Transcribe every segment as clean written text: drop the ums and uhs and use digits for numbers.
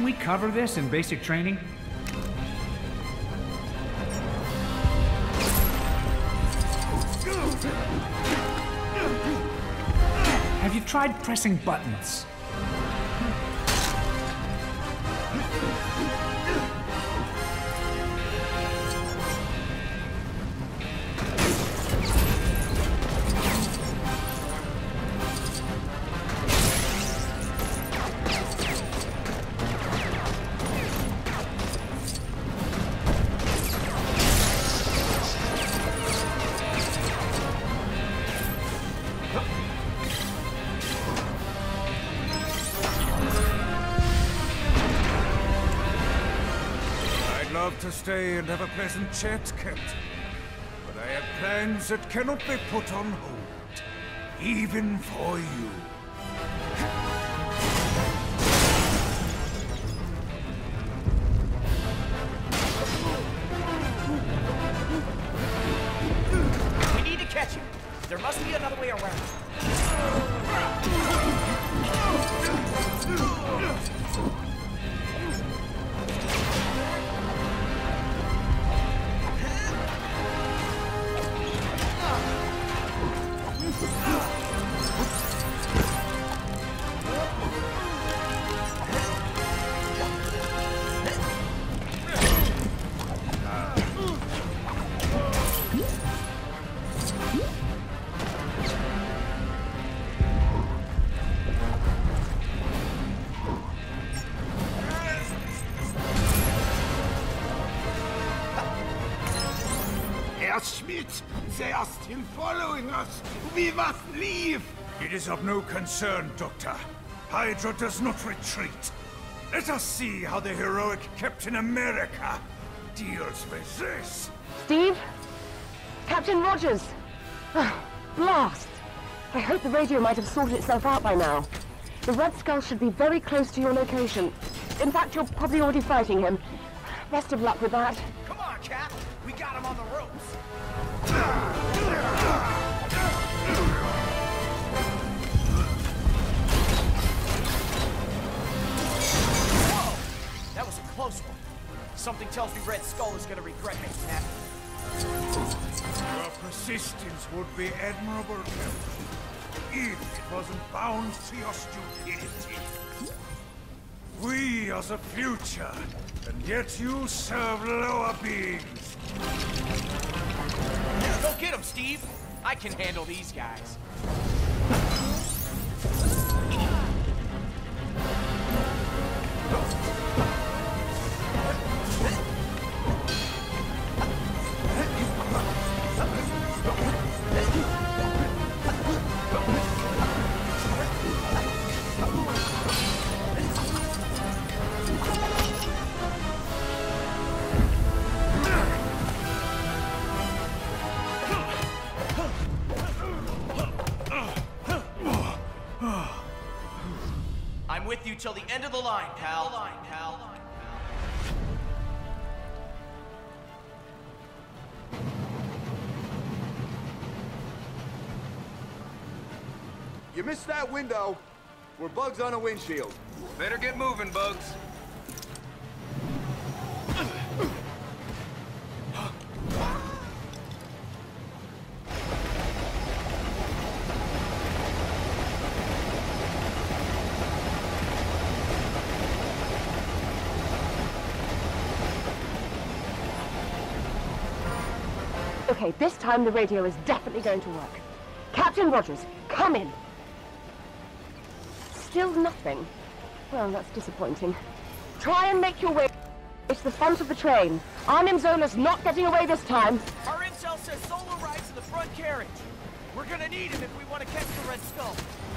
we cover this in basic training? Have you tried pressing buttons? To stay and have a pleasant chat, Captain. But I have plans that cannot be put on hold, even for you. We need to catch him. There must be another way around. Schmidt, they are still following us. We must leave. It is of no concern, Doctor. Hydra does not retreat. Let us see how the heroic Captain America deals with this. Steve? Captain Rogers! Blast! I hope the radio might have sorted itself out by now. The Red Skull should be very close to your location. In fact, you're probably already fighting him. Best of luck with that. Come on, Cap! We got him on the ropes! Whoa! That was a close one. Something tells me Red Skull is gonna regret making that. Your persistence would be admirable, Captain, if it wasn't bound to your stupidity. We are the future, and yet you serve lower beings. Go get him, Steve! I can handle these guys. I'm with you till the end of the line, pal. You missed that window. We're bugs on a windshield. Better get moving, Bugs. Okay, this time the radio is definitely going to work. Captain Rogers, come in. Still nothing. Well, that's disappointing. Try and make your way to the front of the train. Arnim Zola's not getting away this time. Our intel says Solo rides in the front carriage. We're gonna need him if we want to catch the Red Skull.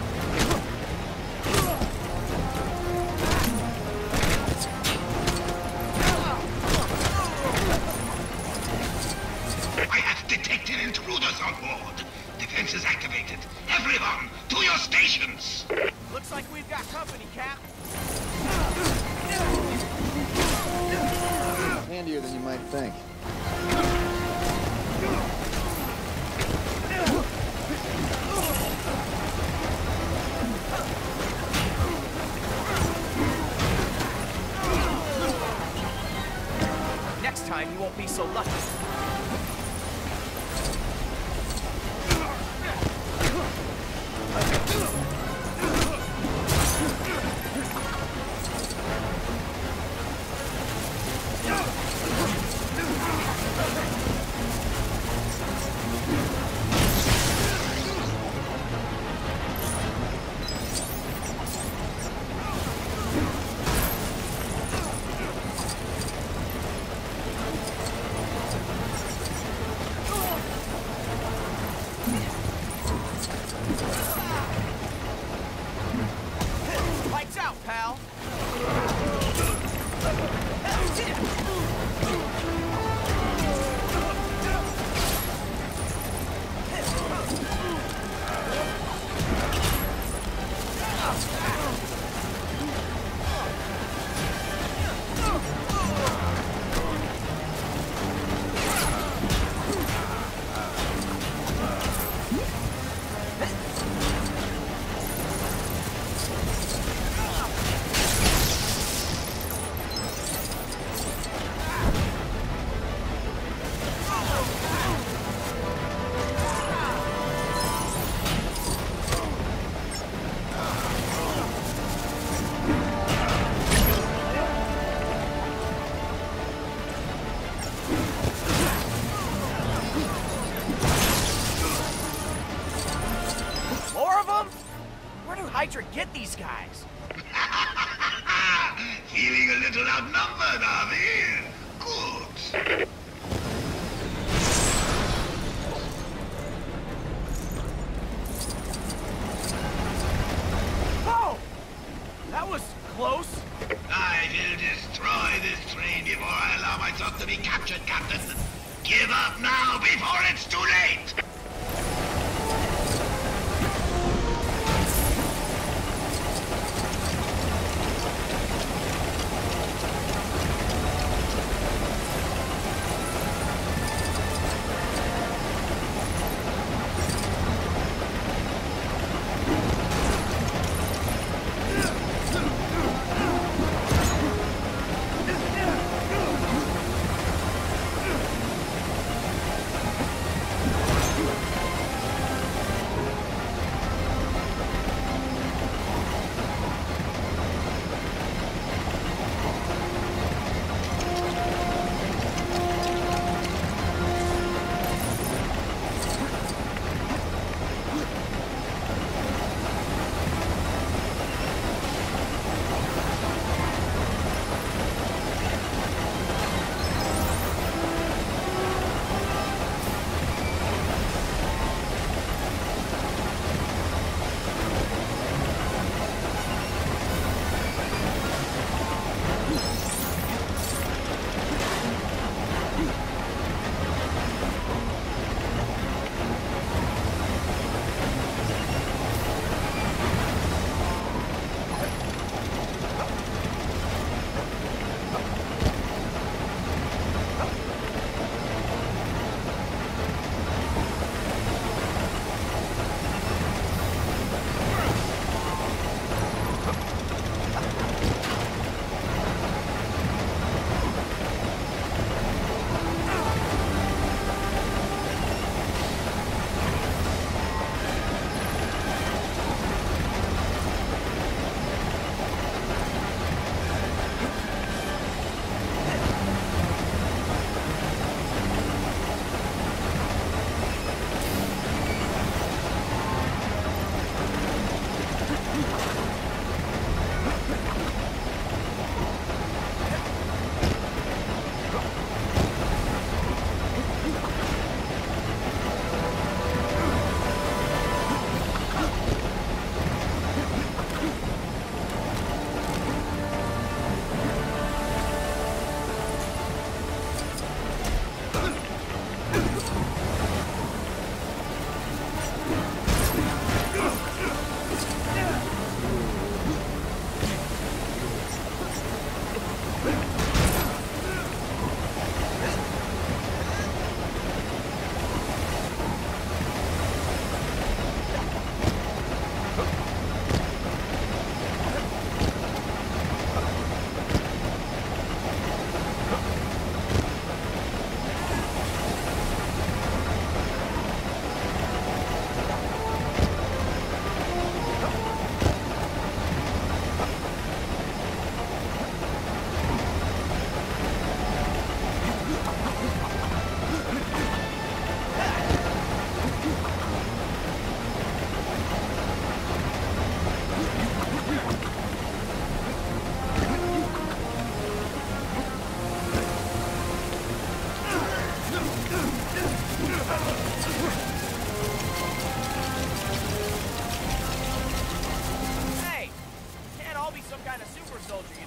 I have detected intruders on board. Defenses activated. Everyone, to your stations! Looks like we've got company, Cap. Handier than you might think. time, you won't be so lucky. Lights out, pal! Hydra get these guys? Feeling a little outnumbered, are we? Good. Whoa! That was close. I will destroy this train before I allow myself to be captured, Captain. Give up now before it's too late!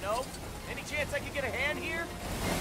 know? Any chance I could get a hand here?